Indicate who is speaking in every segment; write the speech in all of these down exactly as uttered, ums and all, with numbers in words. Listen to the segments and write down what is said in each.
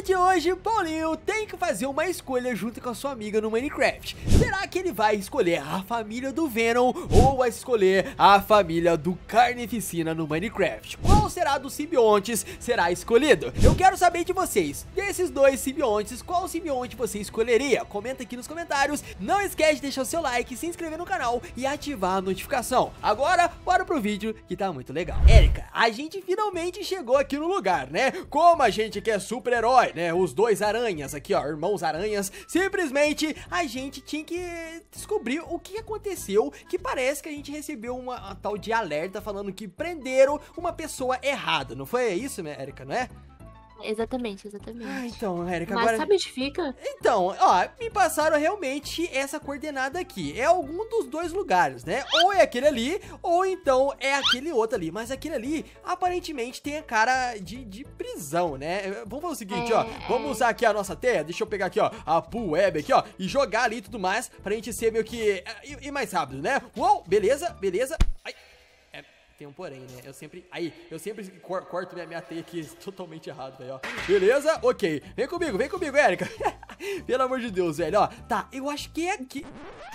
Speaker 1: vídeo de hoje, Paulinho tem que fazer uma escolha junto com a sua amiga no Minecraft. Será que ele vai escolher a família do Venom ou vai escolher a família do Carnificina no Minecraft? Qual será dos simbiontes será escolhido? Eu quero saber de vocês, desses dois simbiontes, qual simbionte você escolheria? Comenta aqui nos comentários. Não esquece de deixar o seu like, se inscrever no canal e ativar a notificação. Agora, bora pro vídeo que tá muito legal. Érica, a gente finalmente chegou aqui no lugar, né? Como a gente quer super-herói, né? Os dois aranhas aqui, ó, irmãos aranhas. Simplesmente a gente tinha que descobrir o que aconteceu, que parece que a gente recebeu uma, uma tal de alerta falando que prenderam uma pessoa errada. Não foi isso, né, Érica, não é?
Speaker 2: Exatamente, exatamente.
Speaker 1: Ah, então, Érica,
Speaker 2: Mas
Speaker 1: agora...
Speaker 2: sabe onde fica?
Speaker 1: Então, ó, me passaram realmente essa coordenada aqui. É algum dos dois lugares, né? Ou é aquele ali, ou então é aquele outro ali. Mas aquele ali, aparentemente, tem a cara de, de prisão, né? Vamos fazer o seguinte,
Speaker 2: é,
Speaker 1: ó. Vamos usar aqui a nossa teia. Deixa eu pegar aqui, ó, a pool web aqui, ó. E jogar ali e tudo mais, pra gente ser meio que... E, e mais rápido, né? Uou, beleza, beleza. Ai... Tem um porém, né? Eu sempre... Aí, eu sempre cor corto minha, minha teia aqui totalmente errado, velho, ó. Beleza? Ok. Vem comigo, vem comigo, Érica. Pelo amor de Deus, velho, ó. Tá, eu acho que é aqui...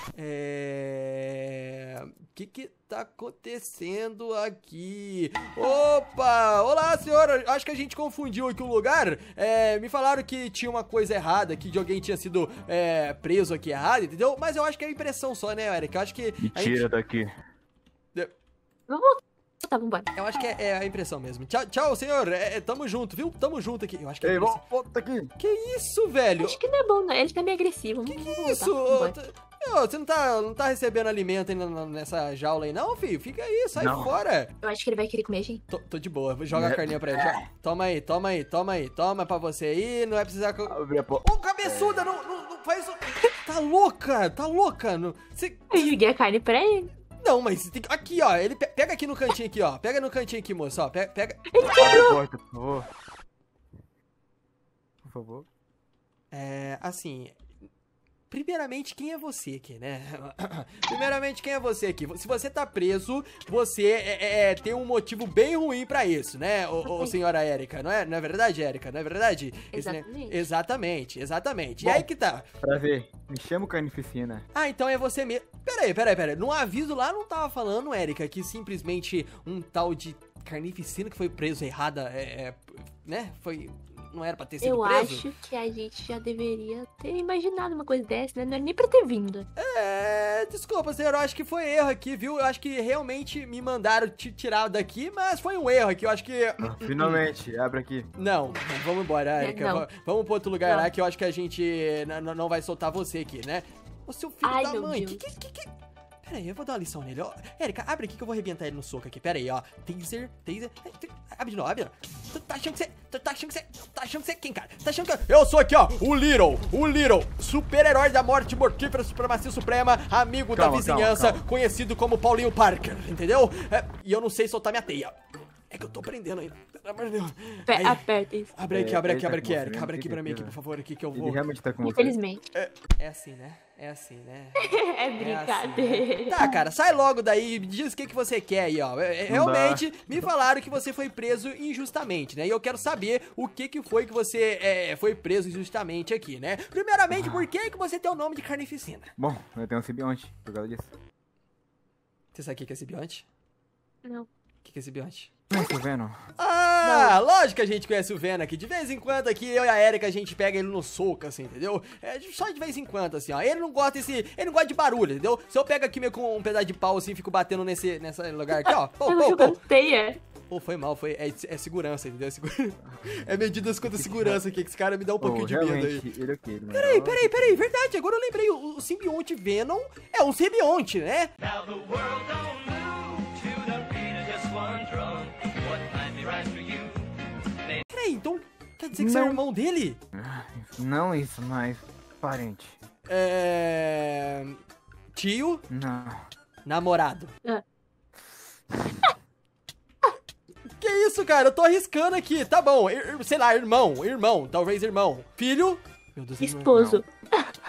Speaker 1: É... O que que tá acontecendo aqui? Opa! Olá, senhora. Acho que a gente confundiu aqui o lugar. É... Me falaram que tinha uma coisa errada, que de alguém tinha sido é, preso aqui errado, entendeu? Mas eu acho que é impressão só, né, Érica? Eu acho que...
Speaker 3: Me tira
Speaker 1: gente...
Speaker 3: daqui.
Speaker 2: Vamos. Tá, vambora.
Speaker 1: Eu acho que é, é a impressão mesmo. Tchau, tchau, senhor. É, é, tamo junto, viu? Tamo junto aqui. Eu acho que é
Speaker 3: Ei,
Speaker 1: impressão.
Speaker 3: volta aqui.
Speaker 1: Que isso, velho?
Speaker 2: Acho que não é bom, não. Ele tá meio agressivo.
Speaker 1: Que
Speaker 2: Vamos,
Speaker 1: que
Speaker 2: vamos
Speaker 1: isso?
Speaker 2: voltar,
Speaker 1: Ô, t- ô, você não tá, não tá recebendo alimento aí na- nessa jaula aí, não, filho? Fica aí, sai
Speaker 3: Não.
Speaker 1: fora.
Speaker 2: Eu acho que ele vai querer comer, gente.
Speaker 1: Tô, tô de boa. Joga a
Speaker 3: É.
Speaker 1: carninha pra ele. Já. Toma aí, toma aí, toma aí. Toma pra você aí. Não é precisar... co-
Speaker 3: Abre a porta.
Speaker 1: Ô, cabeçuda, não, não, não faz isso. Tá louca, tá louca. Não, você...
Speaker 2: Eu joguei a carne pra ele.
Speaker 1: não, mas tem que... Aqui, ó. Ele pe- pega aqui no cantinho aqui, ó. Pega no cantinho aqui, moço, ó. Pega... pega...
Speaker 3: Abre a porta, por favor. Por favor.
Speaker 1: É, assim, primeiramente, quem é você aqui, né? Primeiramente, quem é você aqui? Se você tá preso, você é, é, tem um motivo bem ruim pra isso, né, ô, ô, senhora Érica? Não é, não é verdade, Érica? Não é verdade? Esse, né?
Speaker 2: Exatamente.
Speaker 1: Exatamente, exatamente.
Speaker 3: Bom.
Speaker 1: E aí que tá.
Speaker 3: Prazer. Me chamo Carnificina.
Speaker 1: Ah, então é você mesmo. Peraí, peraí, peraí. No aviso lá não tava falando, Érica, que simplesmente um tal de Carnificina que foi preso errada, é, é, né? Foi... Não era pra ter sido
Speaker 2: Eu
Speaker 1: preso?
Speaker 2: acho que a gente já deveria ter imaginado uma coisa dessa, né? Não era nem pra ter vindo.
Speaker 1: É, desculpa, senhor, eu acho que foi erro aqui, viu? Eu acho que realmente me mandaram te tirar daqui, mas foi um erro aqui, eu acho que...
Speaker 3: Ah, finalmente, abre aqui.
Speaker 1: Não, vamos embora, Érica,
Speaker 2: Não.
Speaker 1: va- vamos pro outro lugar
Speaker 2: Não.
Speaker 1: lá que eu acho que a gente n- n- não vai soltar você aqui, né? O seu filho
Speaker 2: Ai,
Speaker 1: da
Speaker 2: meu
Speaker 1: mãe,
Speaker 2: Deus.
Speaker 1: que que... que, que... Pera aí, eu vou dar uma lição nele, ó. Érica, abre aqui que eu vou arrebentar ele no soco aqui, pera aí, ó. Taser, taser, abre de novo, abre de novo. Tu tá achando que você, tu tá achando que você, tá achando que você é quem, cara? Tá achando que eu sou aqui, ó, o Little, o Little, super-herói da morte mortífera, supremacia suprema, amigo da
Speaker 3: Calma,
Speaker 1: vizinhança,
Speaker 3: calma, calma.
Speaker 1: conhecido como Paulinho Parker, entendeu? É, e eu não sei soltar minha teia. É que eu tô prendendo ainda, pelo amor de Deus.
Speaker 2: Pe-
Speaker 1: Aí,
Speaker 2: Aperta isso.
Speaker 1: abre aqui,
Speaker 3: É,
Speaker 1: abre
Speaker 3: ele
Speaker 1: aqui,
Speaker 3: tá
Speaker 1: abre
Speaker 3: com
Speaker 1: aqui,
Speaker 3: você,
Speaker 1: Érica,
Speaker 3: né?
Speaker 1: abre aqui pra mim aqui,
Speaker 3: Fica
Speaker 1: por favor, aqui que eu
Speaker 3: Ele
Speaker 1: vou...
Speaker 3: realmente tá com você.
Speaker 2: Infelizmente.
Speaker 1: É, é assim, né? É assim, né?
Speaker 2: É
Speaker 1: É assim,
Speaker 2: brincadeira.
Speaker 1: né? Tá, cara, sai logo daí, me diz o que, que você quer aí, ó. É, é,
Speaker 3: Não dá.
Speaker 1: Realmente, me falaram que você foi preso injustamente, né? E eu quero saber o que que foi que você é, foi preso injustamente aqui, né? Primeiramente, por que que você tem o nome de Carnificina?
Speaker 3: Bom, eu tenho um simbionte, por causa disso.
Speaker 1: Você sabe o que que é simbionte?
Speaker 2: Não.
Speaker 1: O que que é simbionte?
Speaker 3: Não é isso, Venom?
Speaker 1: Ah, lógico que a gente conhece o Venom aqui. De vez em quando aqui, eu e a Érica, a gente pega ele no soco, assim, entendeu? É, só de vez em quando, assim, ó. Ele não gosta desse... Ele não gosta de barulho, entendeu? Se eu pego aqui meio com um pedaço de pau, assim, fico batendo nesse, nesse lugar aqui, ó. Pô,
Speaker 2: Tava
Speaker 1: pô, pô.
Speaker 2: jogando teia.
Speaker 1: Pô, foi mal, foi... É, é segurança, entendeu? É, segura... é medidas contra segurança aqui, que esse cara me dá um pouquinho
Speaker 3: Oh,
Speaker 1: de medo aí.
Speaker 3: realmente, ele é o quê? Ele não é
Speaker 1: Peraí,
Speaker 3: herói?
Speaker 1: peraí, peraí, verdade, agora eu lembrei, o, o simbionte Venom é um simbionte, né?
Speaker 4: Now the world don't move to the beat of just one drum. What might be right for you?
Speaker 1: Peraí, então quer dizer que você é
Speaker 3: Não.
Speaker 1: irmão dele?
Speaker 3: Não isso, mas parente.
Speaker 1: É... Tio,
Speaker 3: Não.
Speaker 1: namorado.
Speaker 2: Ah.
Speaker 1: Que isso, cara? Eu tô arriscando aqui. Tá bom, ir- sei lá, irmão, irmão, talvez irmão. Filho. Meu Deus, irmão.
Speaker 2: Esposo.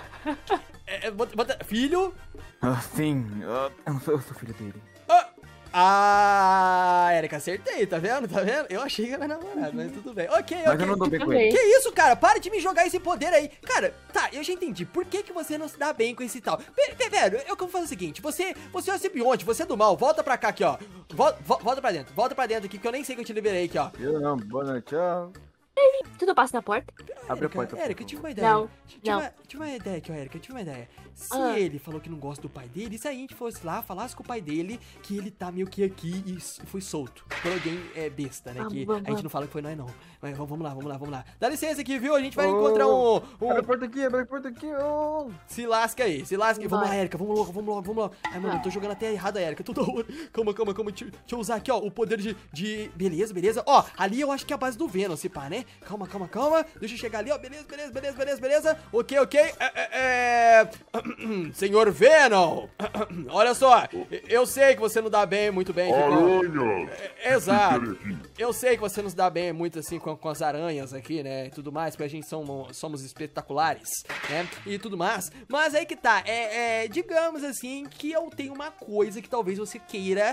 Speaker 1: É, é, bota- bota- filho.
Speaker 3: Ah, sim, ah, eu, não sou, eu sou filho dele.
Speaker 1: Ah, Ah, Erika, acertei, tá vendo? Tá vendo? Eu achei que era namorado, mas tudo bem. Ok,
Speaker 3: Mas
Speaker 1: ok.
Speaker 3: eu não dou bem com
Speaker 2: Também.
Speaker 3: ele.
Speaker 1: Que isso, cara? Para de me jogar esse poder aí. Cara, tá, eu já entendi. Por que que você não se dá bem com esse tal? Pe- pe- Velho, eu vou fazer o seguinte. Você, você é o simbionte, você é do mal. Volta pra cá aqui, ó. Vol- vo- volta pra dentro. Volta pra dentro aqui, que eu nem sei que eu te liberei aqui, ó.
Speaker 3: Eu não, boa noite, tchau.
Speaker 2: Tu não passa na porta?
Speaker 3: Abre a
Speaker 1: Erika,
Speaker 3: porta. por
Speaker 1: Erika, eu
Speaker 3: favor.
Speaker 1: tive uma ideia.
Speaker 2: Não,
Speaker 1: Tive
Speaker 2: não.
Speaker 1: Uma, tive uma ideia aqui, ó, Erika. Eu tive uma ideia. Se
Speaker 2: Ah.
Speaker 1: ele falou que não gosta do pai dele, e se a gente fosse lá, falasse com o pai dele que ele tá meio que aqui e s- foi solto por alguém é, besta, né?
Speaker 2: Vamos,
Speaker 1: Que
Speaker 2: vamos,
Speaker 1: a gente
Speaker 2: vamos.
Speaker 1: não fala que foi nós, não. Mas vamos vamos lá, vamos lá, vamos lá. Dá licença aqui, viu? A gente vai
Speaker 3: Ô,
Speaker 1: encontrar um.
Speaker 3: Abre a
Speaker 1: um...
Speaker 3: porta aqui, abre a porta aqui. ô.
Speaker 1: Se lasca aí, se lasca aí. Vamos lá,
Speaker 2: Vai.
Speaker 1: Erika, vamos logo, vamos logo, vamos logo. Ai, mano, eu tô jogando até errado a Erika, toda hora. Calma, calma, calma. Deixa, deixa eu usar aqui, ó, o poder de, de. Beleza, beleza. Ó, ali eu acho que é a base do Venom, se pá, né? Calma, calma, calma. Deixa eu chegar ali, ó. Beleza, beleza, beleza, beleza, beleza. Ok, ok. É. é, é... Senhor Venom, olha só. Eu sei que você não dá bem, muito bem. aqui com-
Speaker 5: Aranha!
Speaker 1: É, Exato. Eu sei que você não se dá bem muito assim com, com as aranhas aqui, né? E tudo mais, porque a gente somos, somos espetaculares, né? E tudo mais. Mas aí que tá. É, é, digamos assim que eu tenho uma coisa que talvez você queira.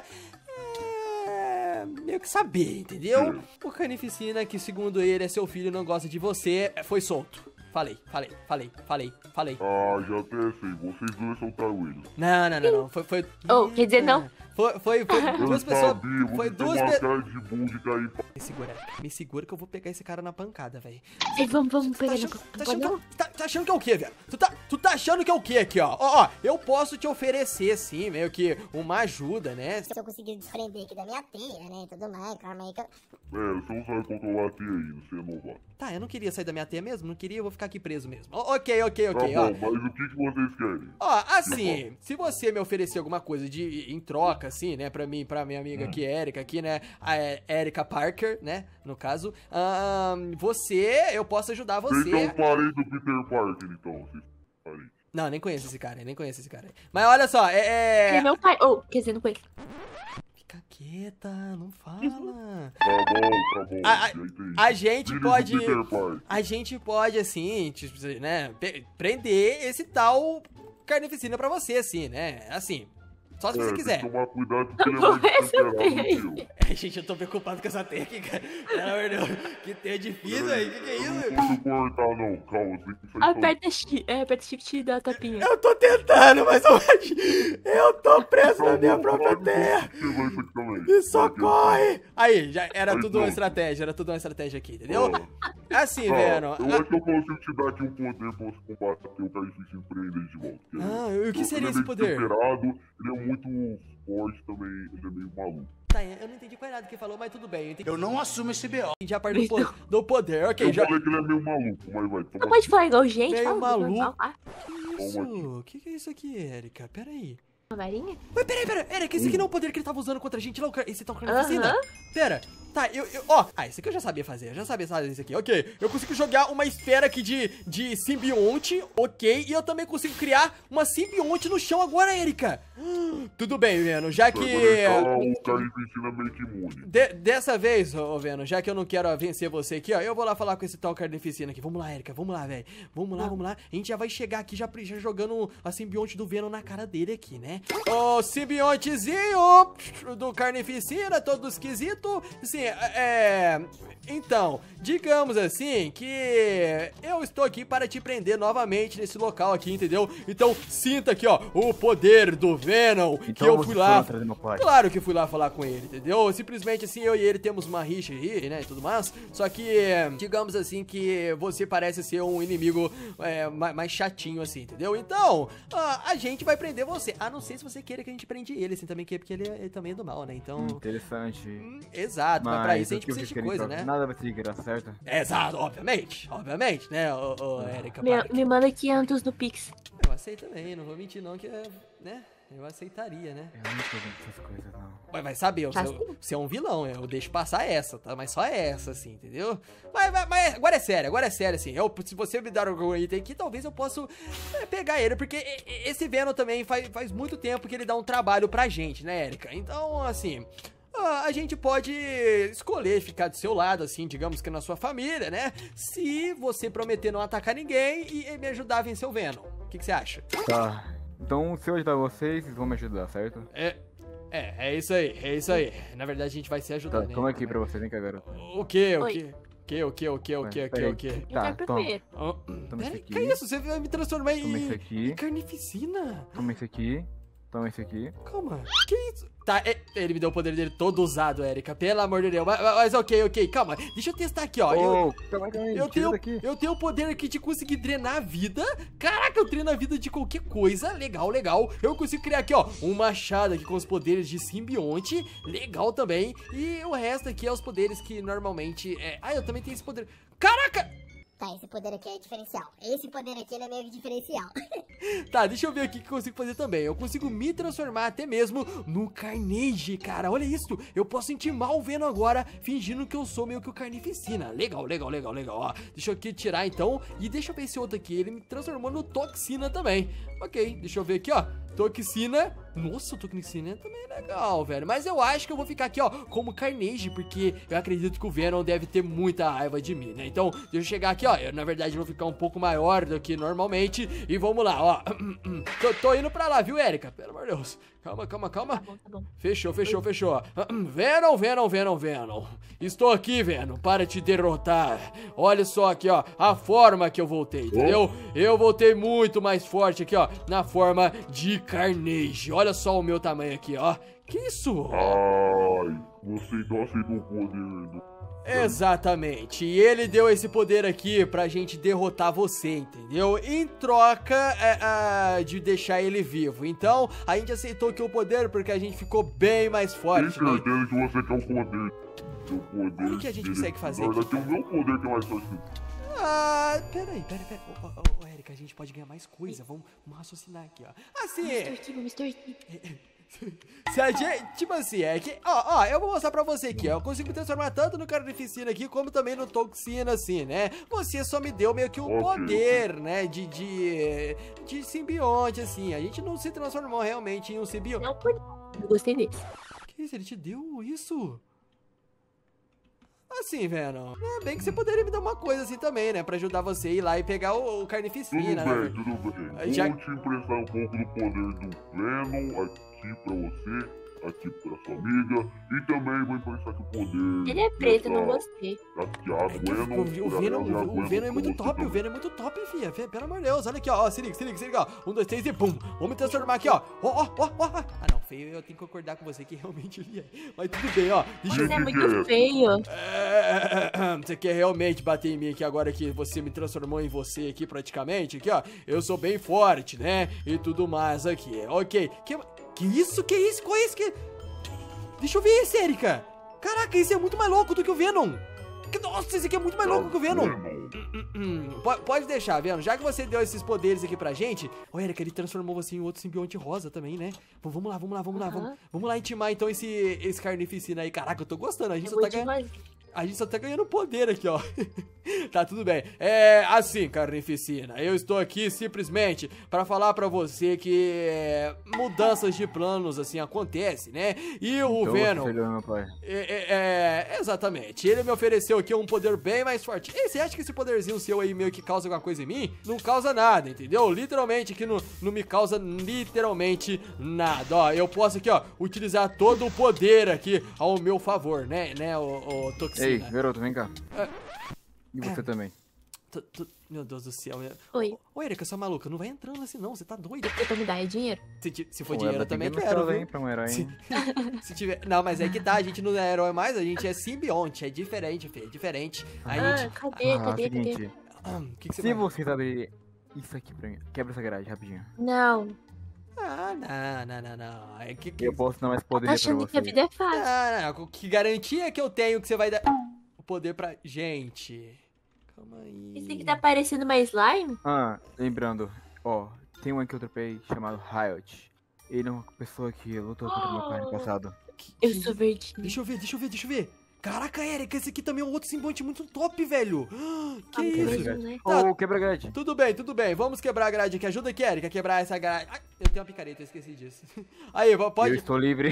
Speaker 1: É, meio que saber, entendeu? O Carnificina, que segundo ele é seu filho, não gosta de você, foi solto. Falei, falei, falei, falei, falei.
Speaker 5: Ah, já até sei, vocês dois são taruídos.
Speaker 1: Não, não, não, não. Foi. foi...
Speaker 2: Oh, quer dizer não?
Speaker 1: Foi, foi, foi
Speaker 5: Eu
Speaker 1: duas pessoas.
Speaker 5: sabia,
Speaker 1: Foi
Speaker 5: você tem
Speaker 1: duas
Speaker 5: uma
Speaker 1: pessoas.
Speaker 5: cara de bom de cair pra...
Speaker 1: Me segura, me segura que eu vou pegar esse cara na pancada, velho.
Speaker 2: Ei, vamos, vamos
Speaker 1: Tá
Speaker 2: pegar
Speaker 1: achando,
Speaker 2: na
Speaker 1: tá, achando que,
Speaker 2: não?
Speaker 1: é- tá, tá achando que é o quê, velho? Tu tá, tu tá achando que é o quê aqui, ó? Ó, ó, eu posso te oferecer, sim, meio que uma ajuda, né?
Speaker 6: Se eu conseguir desprender aqui da minha teia, né, e tudo mais, calma aí que eu...
Speaker 5: É, você não sabe controlar a teia aí, você é novato.
Speaker 1: Tá, eu não queria sair da minha teia mesmo, não queria, eu vou ficar aqui preso mesmo. Ó, ok, ok,
Speaker 5: Tá
Speaker 1: ok, ó.
Speaker 5: bom, mas o que, que vocês querem?
Speaker 1: Ó, assim, se você me oferecer alguma coisa de em troca, assim, né, pra mim, pra minha amiga aqui, Erika, aqui, né, a é, Erika Parker, né, no caso, ahn, você, eu posso ajudar
Speaker 5: Vocês
Speaker 1: você.
Speaker 5: são parentes do Peter Parker, então, vocês são parentes.
Speaker 1: Não, nem conheço esse cara, nem conheço esse cara. Mas olha só, é...
Speaker 2: Ele é
Speaker 1: é...
Speaker 2: meu pai. Oh, quer dizer, não conheço.
Speaker 1: Fica quieta, não fala.
Speaker 5: Tá bom, tá bom,
Speaker 1: A- a-
Speaker 5: já entendi.
Speaker 1: A gente
Speaker 5: Filho
Speaker 1: pode...
Speaker 5: do Peter Parker.
Speaker 1: A gente pode, assim, tipo, né, pe- prender esse tal carnificina pra você, assim, né? Assim, só se
Speaker 5: É,
Speaker 1: você
Speaker 5: tem
Speaker 1: quiser.
Speaker 5: que tomar cuidado porque ele é mais desesperado do que eu.
Speaker 1: É, gente, eu tô preocupado com essa teia aqui, cara. Pelo amor de Deus, que teia difícil aí, que que é
Speaker 5: Eu
Speaker 1: isso?
Speaker 5: não posso cortar, não, calma, tem que sair
Speaker 2: Aperta shift, é, aperta shift e dá a tapinha.
Speaker 1: Eu tô tentando, mas eu, eu tô preso na minha própria teia.
Speaker 5: Pegou isso aqui também.
Speaker 1: Me socorre! Aí, já era
Speaker 5: Aí,
Speaker 1: tudo uma
Speaker 5: pronto.
Speaker 1: estratégia, era tudo uma estratégia aqui, entendeu?
Speaker 5: Ah,
Speaker 1: Assim,
Speaker 5: tá,
Speaker 1: Venom.
Speaker 5: eu acho que eu consigo te dar aqui um poder pra você combater o Carnificina e prender ele de volta.
Speaker 1: Ah, e o que
Speaker 5: Ele
Speaker 1: seria
Speaker 5: é
Speaker 1: esse
Speaker 5: meio
Speaker 1: poder?
Speaker 5: desesperado, ele é muito forte também, ele é meio maluco.
Speaker 1: Tá, eu não entendi quase nada que falou, mas tudo bem. Eu entendi,
Speaker 7: Eu não assumo esse B O.
Speaker 1: entendi a parte do, po- do poder, ok,
Speaker 5: Eu
Speaker 1: já...
Speaker 5: falei que ele é meio maluco, mas vai,
Speaker 2: Não
Speaker 5: toma
Speaker 2: pode
Speaker 5: aqui.
Speaker 2: falar igual gente,
Speaker 1: Meio
Speaker 2: fala
Speaker 1: maluco.
Speaker 2: normal, ah,
Speaker 1: Que isso? O que, que é isso aqui, Erika? Pera aí.
Speaker 2: uma varinha?
Speaker 1: Mas peraí, peraí, Erika, esse aqui não é o poder que ele tava usando contra a gente lá, o car- esse tal carnificina?
Speaker 2: Aham.
Speaker 1: Pera, tá, eu, eu, ó, ah, esse aqui eu já sabia fazer, eu já sabia fazer isso aqui, ok. Eu consigo jogar uma esfera aqui de, de simbionte, ok, e eu também consigo criar uma simbionte no chão agora, Erika. Hum, Tudo bem, Venom, já que...
Speaker 5: Vai deixar o Carnificina meio que imune.
Speaker 1: de- dessa vez, ô Venom, já que eu não quero ó, vencer você aqui, ó, eu vou lá falar com esse tal carnificina aqui. Vamos lá, Erika, vamos lá, velho. Vamos lá, vamos lá. A gente já vai chegar aqui já, já jogando a simbionte do Venom na cara dele aqui, né? Ô, simbiontezinho do carnificina, todo esquisito. Sim, é... Então, digamos assim que eu estou aqui para te prender novamente nesse local aqui, entendeu? Então, sinta aqui, ó, o poder do Venom, que
Speaker 3: Então
Speaker 1: eu
Speaker 3: você
Speaker 1: fui
Speaker 3: foi
Speaker 1: lá...
Speaker 3: atrás do meu pai.
Speaker 1: Claro que fui lá falar com ele, entendeu? Simplesmente assim, eu e ele temos uma rixa aí, né, e tudo mais. Só que, digamos assim, que você parece ser um inimigo é, ma- mais chatinho, assim, entendeu? Então, a, a gente vai prender você. A não ser se você queira que a gente prende ele, assim, também, que- porque ele, ele também é do mal, né? Então,
Speaker 3: Interessante.
Speaker 1: hum, exato, mas, pra isso a
Speaker 3: o
Speaker 1: gente
Speaker 3: que
Speaker 1: precisa
Speaker 3: vocês
Speaker 1: de
Speaker 3: querem
Speaker 1: coisa,
Speaker 3: trocar?
Speaker 1: né?
Speaker 3: Nada vai ser de graça, certo?
Speaker 1: Exato, obviamente, obviamente, né, ô, ô Erika?
Speaker 2: Me,
Speaker 1: Parker?
Speaker 2: me manda quinhentos no Pix.
Speaker 1: Eu aceito também, não vou mentir não, que, é, né, eu aceitaria, né?
Speaker 3: Eu não tô vendo essas coisas, não.
Speaker 1: Mas vai saber, você,
Speaker 2: Tá sim.
Speaker 1: você é um vilão, eu deixo passar essa, tá? Mas só essa, assim, entendeu? Mas, mas, mas agora é sério, agora é sério, assim. Eu, se você me dar algum item aqui, talvez eu possa é, pegar ele, porque e- e- esse Venom também faz, faz muito tempo que ele dá um trabalho pra gente, né, Erika? Então, assim... ah, a gente pode escolher ficar do seu lado, assim, digamos que na sua família, né? Se você prometer não atacar ninguém e, e me ajudar a vencer o Venom. O que, que você acha?
Speaker 3: Tá. Então, se eu ajudar vocês, vocês vão me ajudar, certo?
Speaker 1: É, É, é isso aí, é isso aí. Na verdade, a gente vai se ajudar,
Speaker 3: Tá,
Speaker 1: né?
Speaker 3: toma aqui pra você, vem cá, garoto.
Speaker 1: O que, o
Speaker 2: Oi.
Speaker 1: que? O que, o que, o que, o que, o que, o que?
Speaker 2: Eu
Speaker 3: Tá,
Speaker 2: quero
Speaker 3: toma.
Speaker 2: primeiro.
Speaker 1: Oh,
Speaker 3: Toma
Speaker 1: pera,
Speaker 3: esse aqui.
Speaker 1: que isso? Você vai me transformar
Speaker 3: Toma esse
Speaker 1: em,
Speaker 3: aqui.
Speaker 1: em carnificina?
Speaker 3: Toma esse aqui. Toma esse aqui.
Speaker 1: Calma, que isso? Tá, é- ele me deu o poder dele todo usado, Erika, pelo amor de Deus. Mas, mas ok, ok, calma. Deixa eu testar aqui, ó. Eu,
Speaker 3: Ô, calma aí, calma aí,
Speaker 1: eu,
Speaker 3: tira
Speaker 1: tenho,
Speaker 3: daqui.
Speaker 1: eu tenho o poder aqui de conseguir drenar a vida. Caraca, eu treino a vida de qualquer coisa. Legal, legal. Eu consigo criar aqui, ó, um machado aqui com os poderes de simbionte. Legal também. E o resto aqui é os poderes que normalmente... É... Ah, eu também tenho esse poder. Caraca!
Speaker 6: Tá, esse poder aqui é diferencial. Esse poder aqui ele é meio que diferencial.
Speaker 1: Tá, deixa eu ver aqui o que eu consigo fazer também. Eu consigo me transformar até mesmo no Carnage, cara. Olha isso. Eu posso intimar o Venom agora, fingindo que eu sou meio que o Carnificina. Legal, legal, legal, legal. Ó, deixa eu aqui tirar então. E deixa eu ver esse outro aqui. Ele me transformou no Toxina também. Ok, deixa eu ver aqui, ó. Toxina. Nossa, o Toxina também é legal, velho. Mas eu acho que eu vou ficar aqui, ó, como Carnage, porque eu acredito que o Venom deve ter muita raiva de mim, né? Então, deixa eu chegar aqui, ó. Eu, na verdade, vou ficar um pouco maior do que normalmente. E vamos lá, ó. Tô, tô indo pra lá, viu, Erika? Pelo amor de Deus. Calma, calma, calma.
Speaker 2: Tá bom, tá bom.
Speaker 1: Fechou, fechou, fechou. Venom, Venom, Venom, Venom. Estou aqui, Venom, para te derrotar. Olha só aqui, ó, a forma que eu voltei, entendeu? Eu voltei muito mais forte aqui, ó, na forma de Carnage. Olha só o meu tamanho aqui, ó. Que isso?
Speaker 5: Ai, você então aceitou o poder do...
Speaker 1: Exatamente, e ele deu esse poder aqui pra gente derrotar você, entendeu? Em troca é, é, de deixar ele vivo. Então, a gente aceitou que o poder porque a gente ficou bem mais
Speaker 5: Tenho
Speaker 1: forte, né?
Speaker 5: certeza que você quer o poder. O poder
Speaker 1: O que a gente
Speaker 5: dele-
Speaker 1: consegue fazer
Speaker 5: Na
Speaker 1: aqui?
Speaker 5: verdade, tem o meu poder que é mais forte que o
Speaker 1: Ah, peraí, peraí, peraí. Ô, ô, ô, Erika, a gente pode ganhar mais coisa. Vamos, vamos raciocinar aqui, ó. Assim,
Speaker 2: mister T, mister T.
Speaker 1: se a gente, tipo assim, é que, ó, ó, eu vou mostrar pra você aqui, ó. Eu consigo me transformar tanto no Carnificina aqui, como também no Toxina, assim, né? Você só me deu meio que um
Speaker 5: Ok.
Speaker 1: poder, né, de, de, de simbionte, assim. A gente não se transformou realmente em um simbionte.
Speaker 2: Não por eu gostei desse.
Speaker 1: Que isso? Ele te deu isso? Assim, Venom, é bem que você poderia me dar uma coisa assim também, né? Pra ajudar você a ir lá e pegar o, o
Speaker 5: Tudo
Speaker 1: Carnificina,
Speaker 5: bem,
Speaker 1: né?
Speaker 5: tudo bem.
Speaker 1: Aí já-
Speaker 5: Vou te emprestar um pouco do poder do Venom aqui pra você, aqui pra sua amiga. E também vou emprestar aqui o poder...
Speaker 2: Ele é preto, eu não
Speaker 5: dessa-
Speaker 2: gostei.
Speaker 5: Aqui, a
Speaker 1: É que o,
Speaker 5: Venom.
Speaker 1: o
Speaker 5: pra
Speaker 1: Venom,
Speaker 5: ela e a
Speaker 1: o, o Venom é
Speaker 5: pra
Speaker 1: muito
Speaker 5: você
Speaker 1: top, o
Speaker 5: também.
Speaker 1: Venom é muito top, filha. Fe- Pelo amor de Deus, olha aqui, ó. ó, Se liga, se liga, se liga, ó. Um, dois, três e pum. Vamos me transformar aqui, ó. Ó, ó, ó, ó. ó. Ah, não, feio, eu tenho que concordar com você que realmente ele é. Mas tudo bem, ó. Deixa eu...
Speaker 2: Mas é
Speaker 5: que que
Speaker 2: muito
Speaker 5: é?
Speaker 2: feio.
Speaker 1: É, Você quer realmente bater em mim aqui agora que você me transformou em você aqui praticamente? Aqui, ó. Eu sou bem forte, né? E tudo mais aqui. Ok. Que, que isso? Que isso? Qual é isso que... Deixa eu ver esse, Erika. Caraca, esse é muito mais louco do que o Venom. Que- Nossa, esse aqui é muito mais louco que o Venom. Hum, po- pode deixar, Venom. Já que você deu esses poderes aqui pra gente... Ô, Erika, ele transformou você em outro simbionte rosa também, né? V- Vamos lá, vamos lá, vamos lá. Vamos,
Speaker 2: Aham.
Speaker 1: vamos lá intimar então esse, esse Carnificina aí. Caraca, eu tô gostando. A gente
Speaker 2: É
Speaker 1: só tá
Speaker 2: muito
Speaker 1: ganhando...
Speaker 2: demais.
Speaker 1: A gente só tá ganhando poder aqui, ó. Tá, tudo bem. É assim, Carnificina. Eu estou aqui simplesmente pra falar pra você que é, mudanças de planos, assim, acontecem, né? E o
Speaker 3: Então,
Speaker 1: Venom...
Speaker 3: você perdeu meu pai.
Speaker 1: É, é, é, exatamente. Ele me ofereceu aqui um poder bem mais forte. E você acha que esse poderzinho seu aí meio que causa alguma coisa em mim? Não causa nada, entendeu? Literalmente aqui não, não me causa literalmente nada. Ó, eu posso aqui, ó, utilizar todo o poder aqui ao meu favor, né, né, o, o Toxina.
Speaker 3: Ei, garoto, vem cá.
Speaker 1: É.
Speaker 3: E você também.
Speaker 1: Tu- tu- Meu Deus do céu. meu-
Speaker 2: Oi,
Speaker 1: Ô, Erika, sua maluca, não vai entrando assim não, você tá doida.
Speaker 2: você pra me dar é dinheiro?
Speaker 1: Se, ti- se for
Speaker 3: Pô,
Speaker 1: dinheiro
Speaker 3: ela
Speaker 1: eu também
Speaker 3: tem que
Speaker 1: quero,
Speaker 3: mostrar,
Speaker 1: viu?
Speaker 3: hein, pra um herói,
Speaker 1: Se,
Speaker 3: hein?
Speaker 1: se tiver... Não, mas é que tá, a gente não é herói mais, a gente é simbionte, é diferente, filho, é diferente. A
Speaker 2: Ah,
Speaker 1: gente...
Speaker 2: cadê,
Speaker 3: Ah,
Speaker 2: cadê, cadê?
Speaker 3: seguinte.
Speaker 1: Ah, o que que você
Speaker 3: Se
Speaker 1: vai...
Speaker 3: você saber isso aqui pra mim, quebra essa garagem rapidinho.
Speaker 2: Não,
Speaker 1: Ah, não, não, não, não. É que... que...
Speaker 3: Eu posso dar mais poder
Speaker 2: tá
Speaker 3: pra
Speaker 2: achando
Speaker 3: você.
Speaker 2: que a vida é fácil.
Speaker 1: Ah, não, que garantia que eu tenho que você vai dar o poder pra gente? Calma aí.
Speaker 2: Esse aqui tá parecendo uma slime?
Speaker 3: Ah, lembrando, ó, tem um aqui que eu tropei chamado Riot. Ele é uma pessoa que lutou contra meu pai no passado.
Speaker 1: Que-
Speaker 2: Eu
Speaker 1: que-
Speaker 2: sou verdinha.
Speaker 1: Deixa eu ver, deixa eu ver, deixa eu ver. Caraca, Erika, esse aqui também é um outro simbionte muito top, velho. Ah, que
Speaker 2: Ah,
Speaker 1: isso?
Speaker 2: mesmo, né?
Speaker 1: Tá.
Speaker 3: Ô, quebra a grade.
Speaker 1: Tudo bem, tudo bem. Vamos quebrar a grade aqui. Ajuda aqui, Erika, a quebrar essa grade. Ai, eu tenho uma picareta, eu esqueci disso. Aí,
Speaker 3: Eu
Speaker 1: pode...
Speaker 3: estou livre.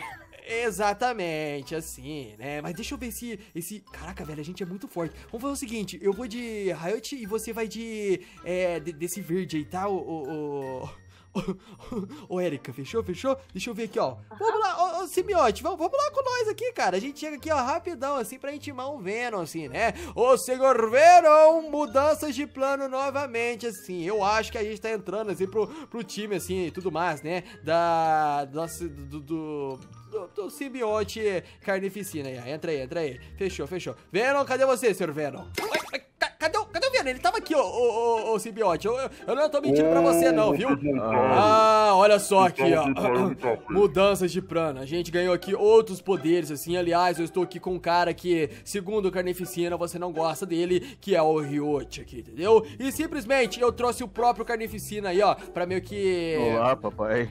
Speaker 1: Exatamente, assim, né? Mas deixa eu ver se esse... Caraca, velho, a gente é muito forte. Vamos fazer o seguinte, eu vou de Riot e você vai de... É, de- desse verde aí, tá? O... o, o... Ô, Erika, fechou? Fechou? Deixa eu ver aqui, ó. Vamos lá, ô, ô simbionte, vamos, vamos lá com nós aqui, cara. A gente chega aqui, ó, rapidão, assim, pra intimar um Venom, assim, né? Ô, senhor Venom, mudanças de plano novamente, assim. Eu acho que a gente tá entrando, assim, pro, pro time, assim, e tudo mais, né? Da... Nossa, do... do... Do, do simbionte carnificina aí, entra aí, entra aí. Fechou, fechou. Venom, cadê você, senhor Venom? Ai, ai, ca- cadê, o- cadê o Venom? Ele tava aqui, ô, ô, ô, ô simbionte. Eu, eu não tô mentindo pra você, não, viu? Ah, olha só aqui, ó. Mudanças de plano. A gente ganhou aqui outros poderes, assim. Aliás, eu estou aqui com um cara que, segundo o Carnificina, você não gosta dele, que é o Ryote aqui, entendeu? E simplesmente eu trouxe o próprio Carnificina aí, ó, pra meio que...
Speaker 3: Olá, papai.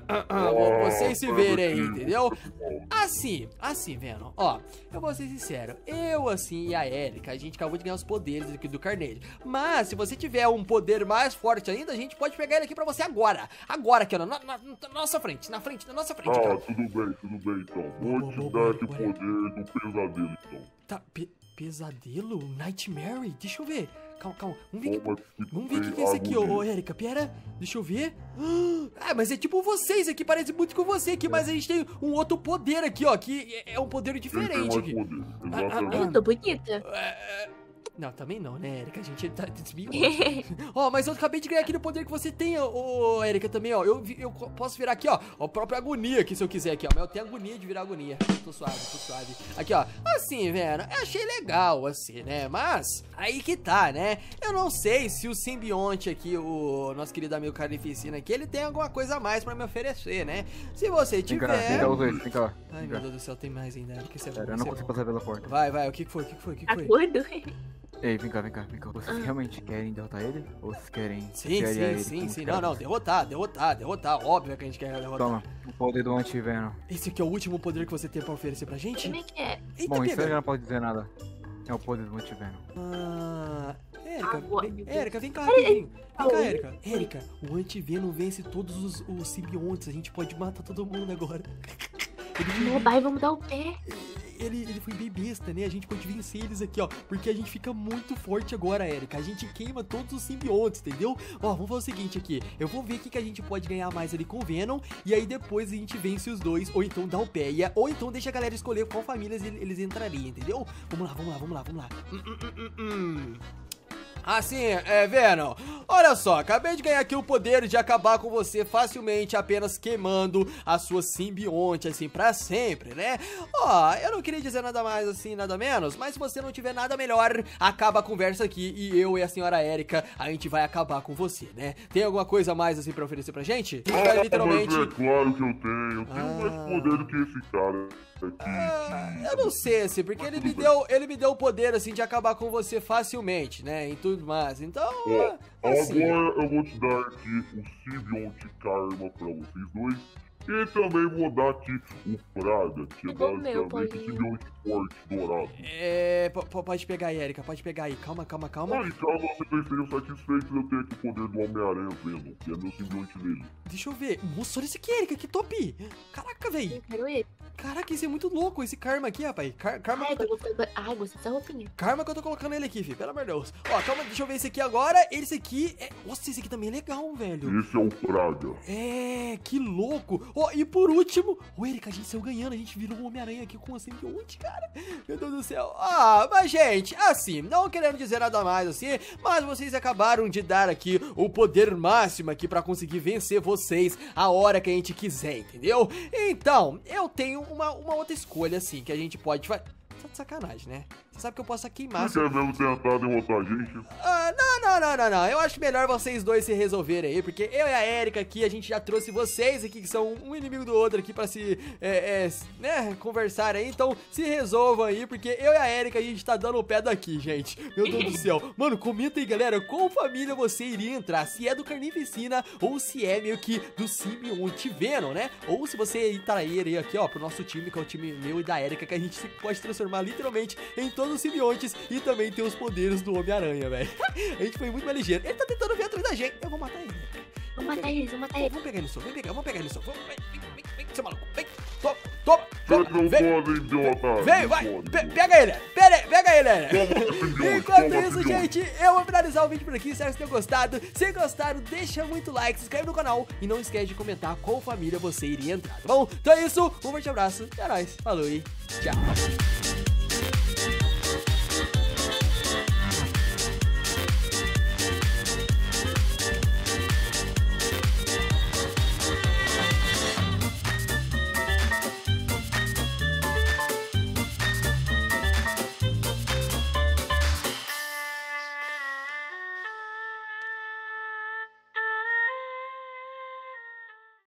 Speaker 1: vocês se verem aí, entendeu? Assim, assim, Venom, ó, eu vou ser sincero, eu, assim, e a Erika, a gente acabou de ganhar os poderes aqui do Carnage, mas se você tiver um poder mais forte ainda, a gente pode pegar ele aqui pra você agora, agora aqui, ó, na, na- na nossa frente, na frente, na nossa frente,
Speaker 5: Ah,
Speaker 1: cara.
Speaker 5: tudo bem, tudo bem então. Vou
Speaker 1: Boa,
Speaker 5: te
Speaker 1: boa,
Speaker 5: dar
Speaker 1: boa,
Speaker 5: esse
Speaker 1: boa.
Speaker 5: poder do pesadelo então.
Speaker 1: Tá, pe- pesadelo? Nightmare? Deixa eu ver, calma, calma, vamos ver,
Speaker 5: Toma
Speaker 1: que,
Speaker 5: aqui
Speaker 1: vamos ver o que, que é isso aqui, ô, ô, Erika, pera, deixa eu ver. Ah, mas é tipo vocês aqui, parece muito com você aqui, mas a gente tem um outro poder aqui, ó, que é- é um poder
Speaker 5: Ele tem
Speaker 1: diferente
Speaker 5: mais
Speaker 1: aqui.
Speaker 5: poder.
Speaker 1: Ah, ah,
Speaker 5: Exatamente.
Speaker 2: Eu tô bonita.
Speaker 1: É, Não, também não, né, Erika? A gente tá desviou. Ó, mas eu acabei de ganhar aquele poder que você tem, ô, ô, Erika, também, ó. Eu, vi- eu co- posso virar aqui, ó. Ó, a própria agonia aqui, se eu quiser aqui, ó. Mas eu tenho agonia de virar agonia. Tô suave, tô suave. Aqui, ó. Assim, velho, eu achei legal, assim, né? Mas, aí que tá, né? Eu não sei se o simbionte aqui, o nosso querido amigo Carnificina aqui, ele tem alguma coisa a mais pra me oferecer, né? Se você
Speaker 3: Vem cá, vem
Speaker 1: tiver...
Speaker 3: cá, os dois, vem cá.
Speaker 1: Ai,
Speaker 3: Vem
Speaker 1: meu
Speaker 3: cá.
Speaker 1: Deus do céu, tem mais ainda. Porque você é bom,
Speaker 3: Pera, eu
Speaker 1: você
Speaker 3: não
Speaker 1: é
Speaker 3: consigo
Speaker 1: bom.
Speaker 3: passar pela porta.
Speaker 1: Vai, vai, o que que foi, o que que foi, o que que foi?
Speaker 2: Acordo?
Speaker 3: Ei, vem cá, vem cá, vem cá. Vocês realmente querem derrotar ele? Ou vocês querem...
Speaker 1: Sim,
Speaker 3: feriar
Speaker 1: sim,
Speaker 3: ele
Speaker 1: sim,
Speaker 3: como
Speaker 1: sim.
Speaker 3: escravo?
Speaker 1: Não, não, derrotar, derrotar, derrotar. Óbvio que a gente quer derrotar.
Speaker 3: Toma, o poder do anti-venom.
Speaker 1: Esse aqui é o último poder que você tem pra oferecer pra gente?
Speaker 2: Como é que é?
Speaker 1: Eita,
Speaker 3: Bom, isso
Speaker 1: pega.
Speaker 3: aí já não pode dizer nada. É o poder do anti-venom.
Speaker 1: Ah, Érica,
Speaker 2: Agora,
Speaker 1: vem,
Speaker 2: meu Deus.
Speaker 1: Érica, vem cá rapidinho. Vem cá,
Speaker 2: Oi.
Speaker 1: Érica. Érica, o anti-venom vence todos os, os simbiontes. A gente pode matar todo mundo agora. Ele,
Speaker 2: Não, vai, vamos dar o pé.
Speaker 1: ele, ele foi bem besta, né? A gente pode vencer eles aqui, ó. Porque a gente fica muito forte agora, Érica. A gente queima todos os simbiontes, entendeu? Ó, vamos fazer o seguinte aqui. Eu vou ver o que, que a gente pode ganhar mais ali com o Venom. E aí depois a gente vence os dois. Ou então dá o pé. E, ou então deixa a galera escolher qual família eles, eles entrariam, entendeu? Vamos lá, vamos lá, vamos lá, vamos lá. Hum, hum, hum, hum, hum. Assim, é, Venom, olha só, acabei de ganhar aqui o poder de acabar com você facilmente apenas queimando a sua simbionte, assim, pra sempre, né? Ó, eu não queria dizer nada mais, assim, nada menos, mas se você não tiver nada melhor, acaba a conversa aqui e eu e a senhora Erika, a gente vai acabar com você, né? Tem alguma coisa mais, assim, pra oferecer pra gente? A gente vai
Speaker 5: Ah,
Speaker 1: literalmente...
Speaker 5: mas é claro que eu tenho. Eu tenho
Speaker 1: Ah.
Speaker 5: mais poder do que esse cara aqui.
Speaker 1: Ah, eu não sei, assim, porque ele me deu, ele me deu o poder, assim, de acabar com você facilmente, né, e tudo mais, então,
Speaker 5: Ó,
Speaker 1: assim...
Speaker 5: agora eu vou te dar aqui o Symbionte Karma pra vocês dois. E também vou dar aqui o Praga, que é
Speaker 2: Igual o meu,
Speaker 5: basicamente o
Speaker 2: Paulinho.
Speaker 5: Symbionte Forte Dourado.
Speaker 1: É, po- po- pode pegar aí, Erika, pode pegar aí. Calma, calma, calma.
Speaker 5: Ah, e caso vocês estejam satisfeitos, eu tenho aqui o poder do Homem-Aranha Venom, que é meu simbionte dele.
Speaker 1: Deixa eu ver. Nossa, olha esse aqui, Erika, que top. Caraca, velho.
Speaker 2: Eu quero ele.
Speaker 1: Caraca, esse é muito louco, esse Karma aqui, rapaz. Car- karma,
Speaker 2: Ai,
Speaker 1: que eu tô...
Speaker 2: agora eu vou- Ai, gostei dessa roupinha.
Speaker 1: Karma que eu tô colocando ele aqui, filho. Pelo amor de Deus. Ó, calma, deixa eu ver esse aqui agora. Esse aqui é... Nossa, esse aqui também é legal, velho.
Speaker 5: Esse é o Praga.
Speaker 1: É, que louco. Ó, e por último... Ô, Erika, a gente saiu ganhando. A gente virou um Homem-Aranha aqui com a simbionte, cara. Meu Deus do céu. Ah, mas, gente, assim, não querendo dizer nada mais, assim, mas vocês acabaram de dar aqui o poder máximo aqui pra conseguir vencer vocês a hora que a gente quiser, entendeu? Então, eu tenho uma, uma outra escolha, assim, que a gente pode fazer. Tá de sacanagem, né? Você sabe que eu posso queimar...
Speaker 5: Você quer mesmo tentar derrotar a gente?
Speaker 1: Ah, não, não, não, não, não. Eu acho melhor vocês dois se resolverem aí, porque eu e a Erika aqui, a gente já trouxe vocês aqui, que são um inimigo do outro aqui, pra se, é, é, né, conversar aí. Então, se resolvam aí, porque eu e a Erika, a gente tá dando o pé daqui, gente. Meu Deus do céu. Mano, comenta aí, galera, qual família você iria entrar, se é do Carnificina ou se é meio que do Symbionte Venom, né? Ou se você entraria aí aqui, ó, pro nosso time, que é o time meu e da Erika, que a gente se- pode transformar literalmente em todos os simbiontes e também tem os poderes do Homem-Aranha, velho. A gente foi muito mais ligeiro. Ele tá tentando vir atrás da gente. Eu vou matar ele.
Speaker 2: Vou matar eles, vou matar eles.
Speaker 1: Vamos pegar ele só, vem pegar, vamos pegar ele só. Vamos, vem, vem, vem, vem, seu maluco. Vem, só. Toma.
Speaker 5: Vocês não
Speaker 1: Vem.
Speaker 5: podem derrotar.
Speaker 1: Vem,
Speaker 5: não
Speaker 1: vai.
Speaker 5: podem.
Speaker 1: Pe- Pega ele. Pera aí, pega ele.
Speaker 5: Toma, simbionte,
Speaker 1: Enquanto
Speaker 5: toma,
Speaker 1: isso,
Speaker 5: simbionte.
Speaker 1: gente, eu vou finalizar o vídeo por aqui. Espero que vocês tenham gostado. Se gostaram, deixa muito like, se inscreve no canal e não esquece de comentar qual família você iria entrar, tá bom? Então é isso, um forte abraço, é nóis, falou e tchau.